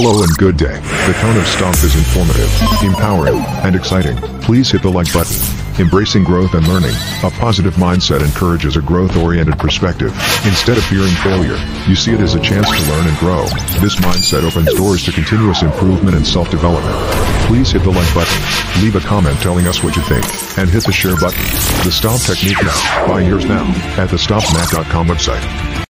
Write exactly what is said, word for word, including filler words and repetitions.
Hello and good day. The tone of STOMP is informative, empowering, and exciting. Please hit the like button. Embracing growth and learning, a positive mindset encourages a growth-oriented perspective. Instead of fearing failure, you see it as a chance to learn and grow. This mindset opens doors to continuous improvement and self-development. Please hit the like button, leave a comment telling us what you think, and hit the share button. The STOMP Technique Mat. Buy yours now at the stomp mat dot com website.